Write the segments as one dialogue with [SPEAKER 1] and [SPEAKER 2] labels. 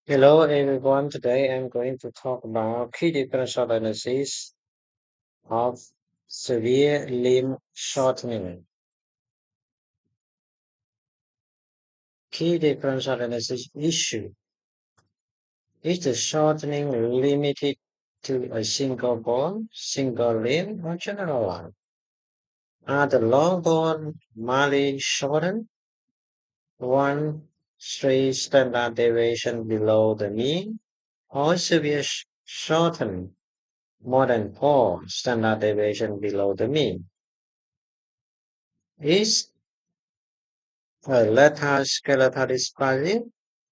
[SPEAKER 1] Hello everyone, today I'm going to talk about key differential diagnosis of severe limb shortening. Key differential diagnosis issue. Is the shortening limited to a single bone, single limb, or general one? Are the long bone merely shortened? One, three standard deviation below the mean, or severe shortened more than four standard deviation below the mean? Is lateral skeletal dysplasia?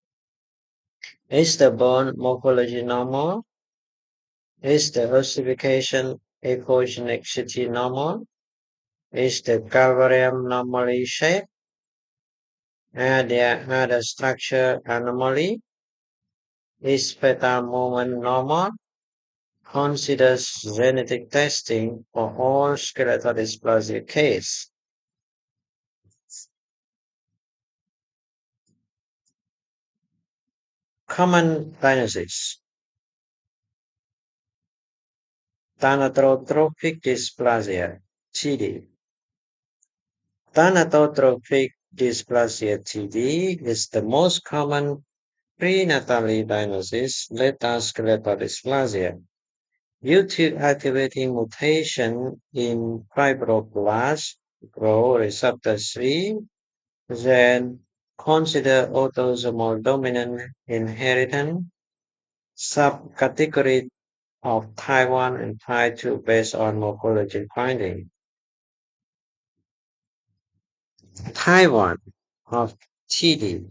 [SPEAKER 1] Is the bone morphology normal? Is the ossification apogenicity normal? Is the calvarium normally shaped? Are there other structure anomaly? Is fetal movement normal? Considers genetic testing for all skeletal dysplasia case. Common diagnosis. Thanatotropic dysplasia, TD. Thanatotropic dysplasia (TD) is the most common prenatally diagnosis later skeletal dysplasia due to activating mutation in fibroblast growth receptor 3. Then consider autosomal dominant inheritance subcategory of Taiwan and Type 2 based on morphology finding. Taiwan of TD,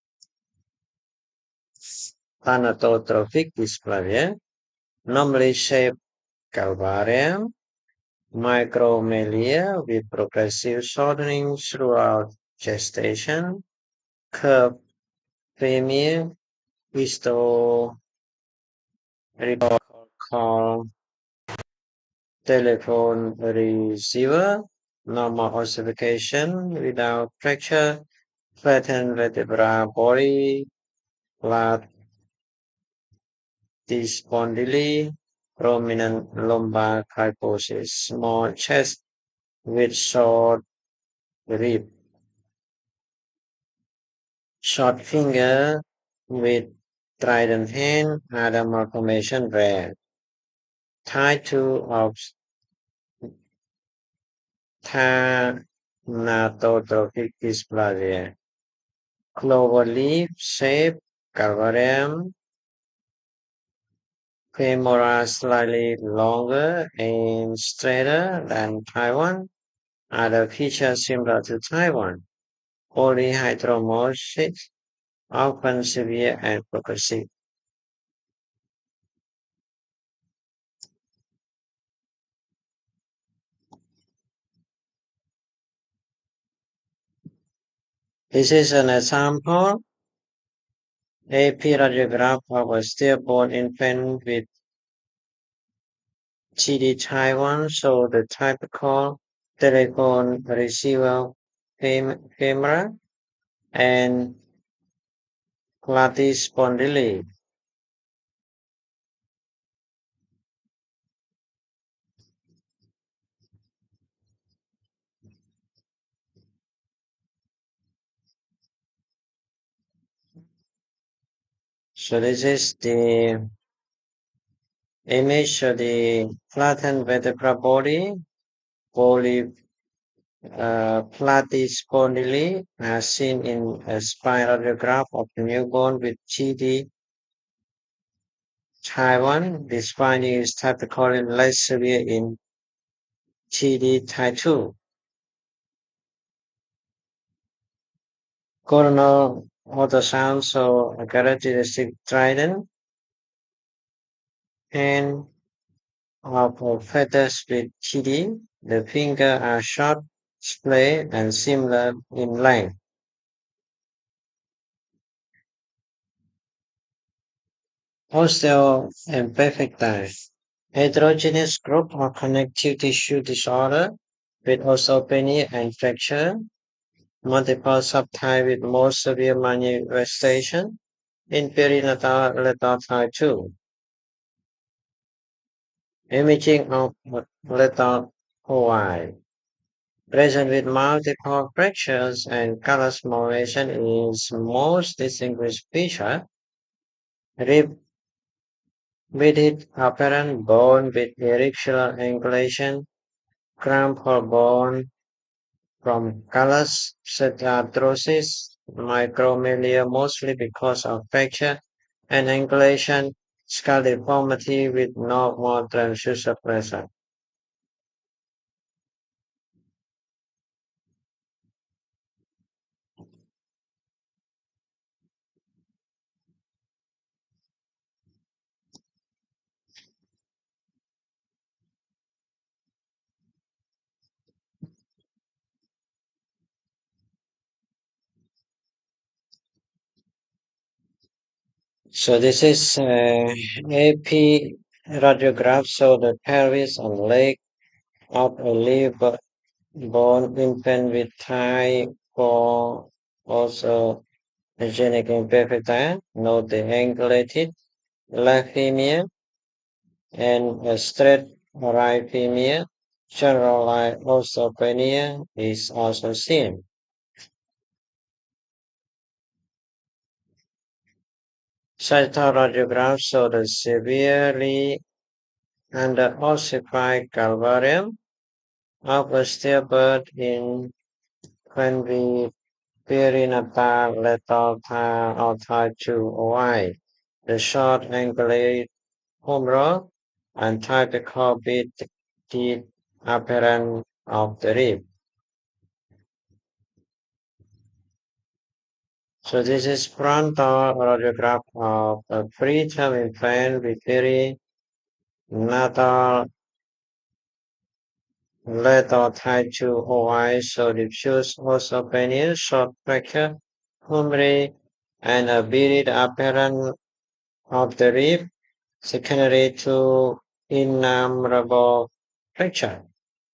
[SPEAKER 1] thanatotropic dysplasia, normally shaped calvarium, micromelia with progressive shortening throughout gestation, curved femur, histo called telephone receiver, normal ossification without fracture, flattened vertebral body, flat spondyli, prominent lumbar kyphosis, small chest with short rib, short finger with trident hand, other malformation rare. Type 2 of thanatotropic dysplasia. Clover leaf shape, calvarium, femora slightly longer and straighter than Taiwan. Other features similar to Taiwan. Polyhydramnios, often severe and progressive. This is an example. A radiograph of a stillborn infant with TD Taiwan show the typical telephone receiver femora and Platypus spondyli. So this is the image of the flattened vertebral body, poly platyspondyly, as seen in a spirograph of the newborn with TD Taiwan. This finding is typically less severe in TD type 2. Coronal ultrasound show a characteristic trident and of a fetus with TD. The fingers are short, splay, and similar in length. Osteoimperfecti, heterogeneous group of connective tissue disorder with osteopenia and fracture, multiple subtype with more severe manifestation, In perinatal lethal type 2, imaging of lethal OI present with multiple fractures and coloration is most distinguished feature, rib with it apparent bone with irregular angulation, cramp or bone from callus arthrosis, micromelia mostly because of fracture and angulation, skull deformity with no more transducer present. So this is AP radiograph. So the pelvis and leg of a live born infant with thigh for also genic imperfecta. Note the angulated left femur and a straight right femur. Generalized osteopenia is also seen. Cytoradiograph show the severely under-ossified calvarium of a stillbirth in when we perinatal lethal or type 2 OI. The short angulate humeral and typical bit teeth apparent of the rib. So this is frontal radiograph of a preterm infant with perinatal lethal type 2 OI, so diffuse osteopenia, short fracture, humerus, and a beaded apparent of the rib secondary to innumerable fracture.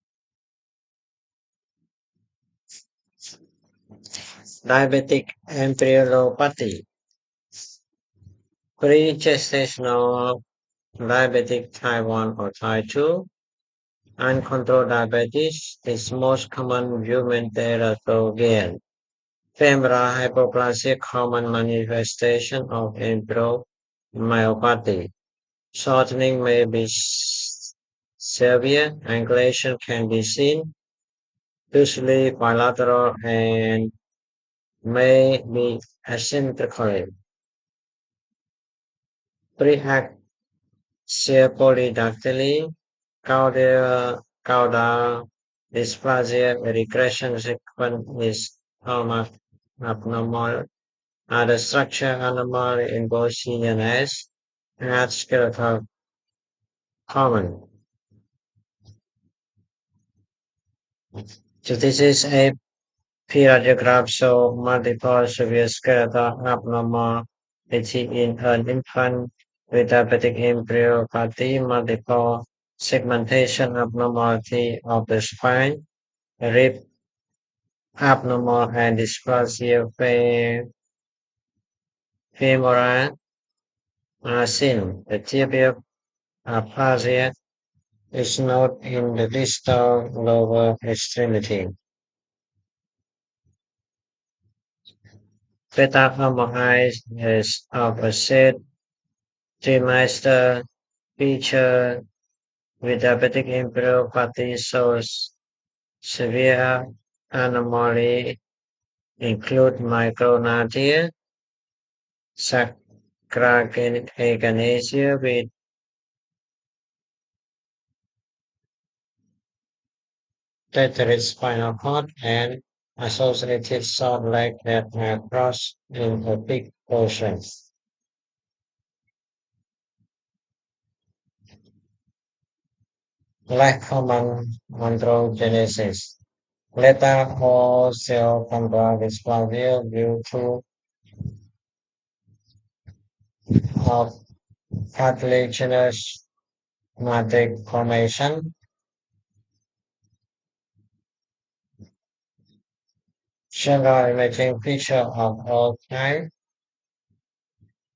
[SPEAKER 1] Diabetic encephalopathy. Pre-gestational diabetic type 1 or type 2. Uncontrolled diabetes is most common human teratogen. Femoral hypoplasia, common manifestation of encephalomyopathy. Shortening may be severe. Angulation can be seen, usually bilateral and may be asymmetrical. Preaxial polydactyly, caudal dysplasia, regression sequence is hallmark abnormal. Other structure anomaly in both CNS and skeletal common. So this is a P-radiograph show multiple severe skeletal abnormality in an infant with diabetic encephalopathy, multiple segmentation abnormality of the spine, rib abnormal and dysplasia femoral are seen. The tibial aplasia is not in the distal lower extremity. Beta homoids is of a set trimester feature with diabetic encephalopathy shows severe anomaly include micronatia, sacragnesia with tethered spinal cord and associated short leg that are crossed in a big portion. Like common androgenesis. Later osteochondral dysplasia due to of cartilaginous matrix formation. General imaging feature of all types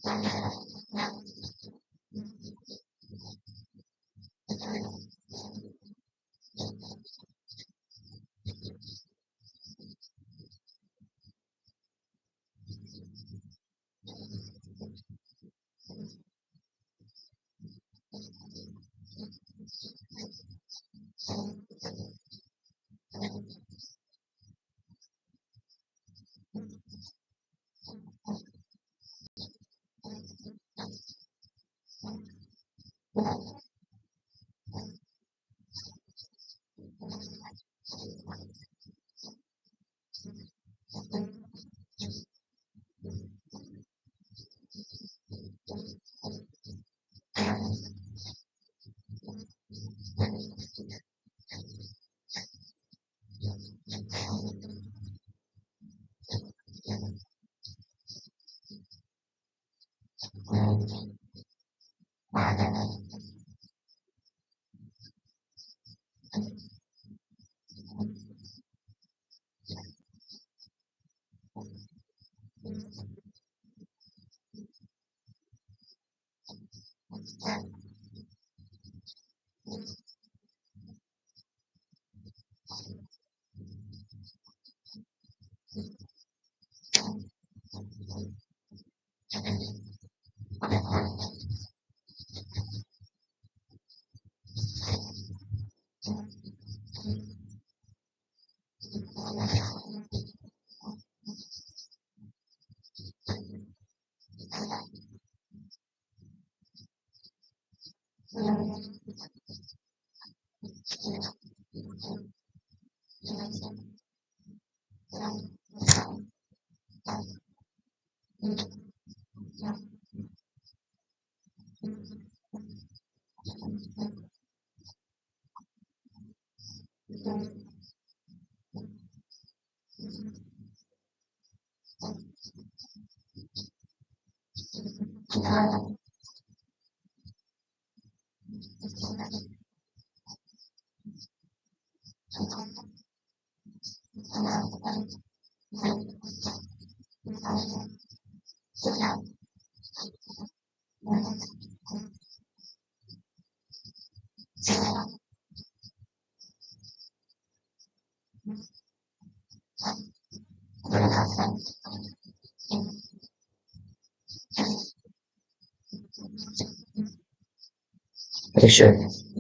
[SPEAKER 1] Action.